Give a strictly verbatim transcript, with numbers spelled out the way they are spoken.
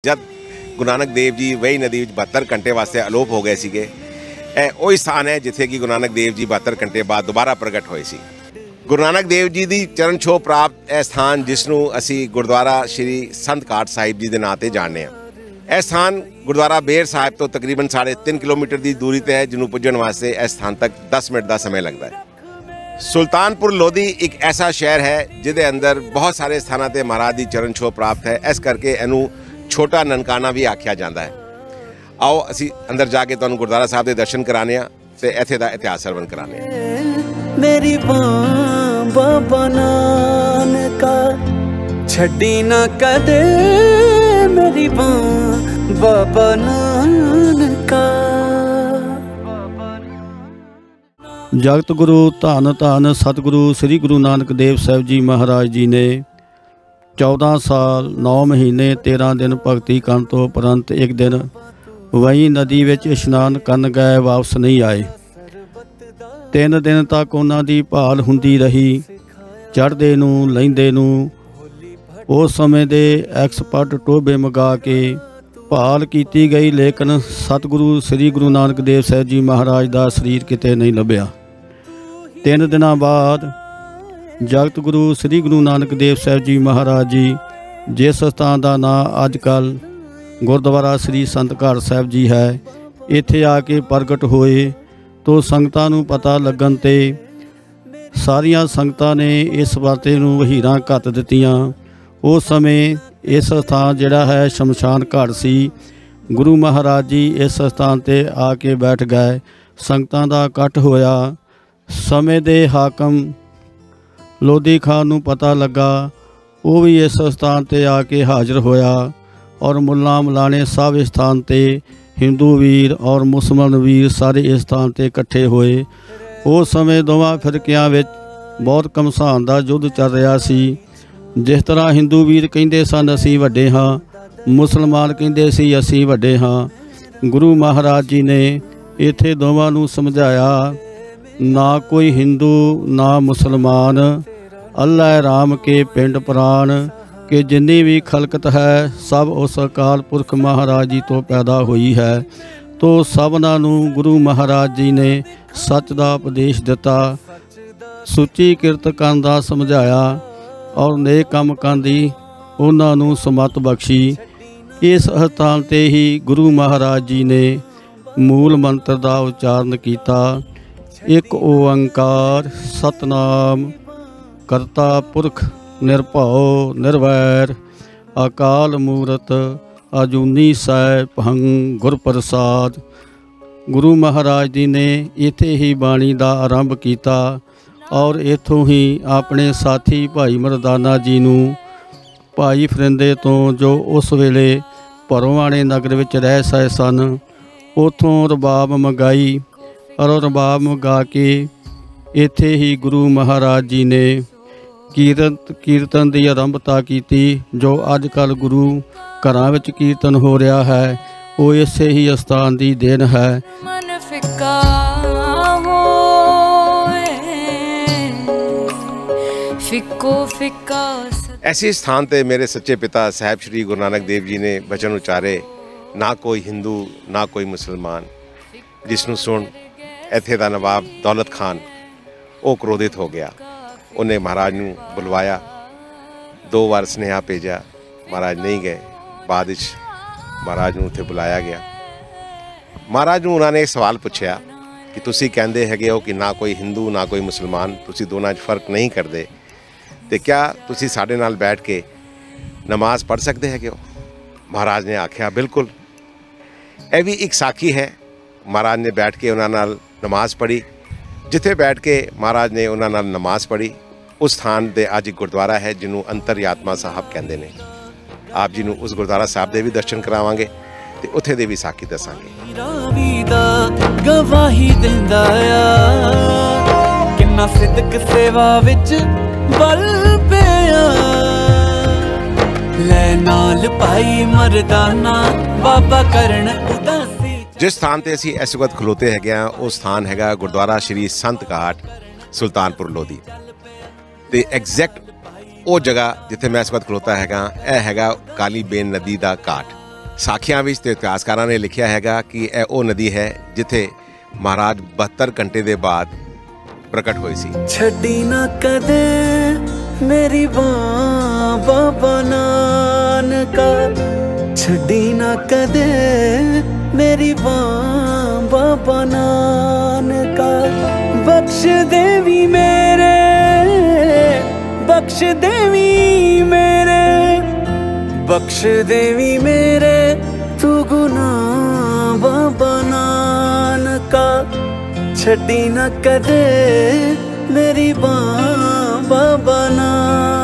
जब गुरु नानक देव जी वही नदी बहत्तर घंटे वास्ते अलोप हो गए सीगे, ਇਹ ਉਹੀ ਸਥਾਨ ਹੈ ਜਿੱਥੇ ਕਿ ਗੁਰੂ ਨਾਨਕ ਦੇਵ ਜੀ ਬਹੱਤਰ ਘੰਟੇ ਬਾਅਦ ਦੁਬਾਰਾ ਪ੍ਰਗਟ ਹੋਏ ਸੀ। ਗੁਰੂ ਨਾਨਕ ਦੇਵ ਜੀ ਦੀ ਚਰਨ ਛੋਹ ਪ੍ਰਾਪਤ ਇਹ ਸਥਾਨ ਜਿਸ ਨੂੰ ਅਸੀਂ ਗੁਰਦੁਆਰਾ ਸ਼੍ਰੀ ਸੰਤ ਘਾਟ ਸਾਹਿਬ ਜੀ ਦੇ ਨਾਂ ਤੇ ਜਾਣਦੇ ਹਾਂ। ਇਹ ਸਥਾਨ ਗੁਰਦੁਆਰਾ ਬੇਰ ਸਾਹਿਬ ਤੋਂ ਤਕਰੀਬਨ ਸਾਢੇ ਤਿੰਨ ਕਿਲੋਮੀਟਰ ਦੀ ਦੂਰੀ ਤੇ ਹੈ, ਜਿਹਨੂੰ ਪੁੱਜਣ ਵਾਸਤੇ ਇਸ ਸਥਾਨ ਤੱਕ ਦਸ ਮਿੰਟ ਦਾ ਸਮਾਂ ਲੱਗਦਾ ਹੈ। ਸੁਲਤਾਨਪੁਰ ਲੋਧੀ ਇੱਕ ਐਸਾ ਸ਼ਹਿਰ ਹੈ ਜਿਹਦੇ ਅੰਦਰ ਬਹੁਤ ਸਾਰੇ ਸਥਾਨਾਂ ਤੇ ਮਹਾਰਾਜ ਦੀ ਚਰਨ ਛੋਹ ਪ੍ਰਾਪਤ ਹੈ, ਇਸ ਕਰਕੇ ਇਹਨੂੰ ਛੋਟਾ ਨਨਕਾਣਾ ਵੀ ਆਖਿਆ ਜਾਂਦਾ ਹੈ। आओ असी अंदर जाके तुहानू गुरुद्वारा साहब के दर्शन कराने ते इत्थे दा इतिहास सरवण कराने। मेरी बाबा नानका छड्डी ना कदे, मेरी बाबा नानका। जगत गुरु धन धन सतगुरु श्री गुरु नानक देव साहब जी महाराज जी ने चौदह साल नौ महीने तेरह दिन भगती करन तो उपरंत एक दिन वही नदी विच इशनान करन गए, वापस नहीं आए। तीन दिन तक उन्हां दी भाल हुंदी रही, चढ़दे नूं लैंदे नूं। उस समय दे एक्सपर्ट टोबे मंगा के भाल कीती गई, लेकिन सतगुरु श्री गुरु नानक देव साहब जी महाराज दा शरीर किते नहीं लभ्या। तीन दिनां बाद जगत गुरु श्री गुरु नानक देव साहब जी महाराज जी जिस स्थान का नाम अजकल गुरुद्वारा श्री संत घाट साहब जी है, इत्थे आके प्रगट होए तो संगतां नूं पता लगन ते सारियां संगतां ने इस बाते नूं वहीरां घत दित्तियां। उस समय इस स्थान जिहड़ा है शमशान घाट सी। गुरु महाराज जी इस स्थान ते आके बैठ गए, संगतां दा इकट्ठ होया। समय दे हाकम लोधी खान नूं पता लगा, वो भी इस स्थान ते आके हाजिर होया और मुल्ला मलाने सब स्थान ते हिंदू वीर और मुसलमान वीर सारे इस स्थान ते इकट्ठे होए। उस समय दोवां फिरकियां विच बहुत घमसान दा युद्ध चल रहा सी। जिस तरह हिंदू वीर कहिंदे सन असीं वड्डे हां, मुसलमान कहिंदे सी असीं वड्डे हां। गुरु महाराज जी ने इत्थे दोवां नूं समझाया, ना कोई हिंदू ना मुसलमान, अल्लाह राम के पिंड प्राण कि जिन्नी भी खलकत है सब उस अकाल पुरख महाराज जी तो पैदा हुई है। तो सबना नूं गुरु महाराज जी ने सच का उपदेश दिता, सुची किरत करन दा समझाया और नेक काम करन दी उन्हां नूं समत बख्शी। इस स्थान ते ही गुरु महाराज जी ने मूल मंत्र का उच्चारण किया, एक ओंकार सतनाम करता पुरख निरभौ निर्वैर अकाल मूरत अजूनी सैभ हं गुर प्रसाद। गुरु महाराज जी ने इत्थे ही बाणी का आरंभ किया और इत्थों ही अपने साथी भाई मरदाना जी नूं भाई फरिंदे तो जो उस वेले भरोआणे नगर विच रह सए सन, उत्थों रबाब मंगाई और रबाब मंगा के इत्थे ही गुरु महाराज जी ने कीरत कीर्तन की आरंभता की। जो अजकल गुरु घरां विच कीर्तन हो रहा है वो इसे ही स्थान की देन है। मन फिक्का होए, फिक्को फिक्का। ऐसे स्थान ते मेरे सच्चे पिता साहब श्री गुरु नानक देव जी ने वचन उचारे, ना कोई हिंदू ना कोई मुसलमान। जिसनूं सुन इत्थे दा नवाब दौलत खान वो क्रोधित हो गया। उन्हें महाराज नूं बुलवाया, दो बार स्नेहा भेजा, महाराज नहीं गए। बाद विच महाराज नूं उत्थे बुलाया गया। महाराज नूं उन्होंने एक सवाल पूछया कि तुसी कहंदे हैगे हो कि ना कोई हिंदू ना कोई मुसलमान, तुसी दोनों च फर्क नहीं करते, तो क्या तुसी साडे नाल बैठ के नमाज पढ़ सकते हैगे हो? महाराज ने आख्या बिल्कुल। यह भी एक साखी है। महाराज ने बैठ के उन्होंने नाल नमाज पढ़ी। जिथे बैठ के महाराज ने उन्होंने नाल नमाज पढ़ी उस स्थान दे अज एक गुरुद्वारा है जिन्हों अंतरयात्मा साहब कहते हैं। आप जी नूं उस गुरुद्वारा साहब दे भी दर्शन करावांगे ते उत्थे दे भी साखी दसांगे। गवाही दिंदा आ किन्ना सिद्क सेवा विच बल पिया, ले नाल पाई मरदाना बाबा करन उदासी। जिस स्थान ते असीं इस वक्त खलोते हैगे आ वो स्थान हैगा गुरुद्वारा श्री संत घाट सुल्तानपुर लोधी। ते एग्जैक्ट वो जगह जिथे मैं इस वक्त खलोता हैगा यह हैगा काली बेन नदी का घाट। ਸਾਖੀਆਂ ਵਿੱਚ ਤੇ ਇਤਿਹਾਸਕਾਰਾਂ ਨੇ ਲਿਖਿਆ ਹੈਗਾ ਕਿ ਇਹ ਉਹ ਨਦੀ ਹੈ ਜਿੱਥੇ ਮਹਾਰਾਜ ਬਹੱਤਰ ਘੰਟੇ ਦੇ ਬਾਅਦ ਪ੍ਰਗਟ ਹੋਏ ਸੀ। ਛੱਡੀ ਨਾ ਕਦੇ ਮੇਰੀ ਬਾਂ ਬਾਬਾ ਨਾਨਕਾ, ਛੱਡੀ ਨਾ ਕਦੇ ਮੇਰੀ ਬਾਂ ਬਾਬਾ ਨਾਨਕਾ। ਬਖਸ਼ ਦੇਵੀ ਮੇਰੇ, ਬਖਸ਼ ਦੇਵੀ ਮੇਰੇ, ਬਖਸ਼ ਦੇਵੀ ਮੇਰੇ ਤੂੰ ਗੁਨਾਹ ਬਾਬਾ ਨਾਨਕਾ। ਛੱਡੀ ਨਾ ਕਦੇ ਮੇਰੀ ਬਾਂ ਬਾਬਾ ਨਾਨਕਾ।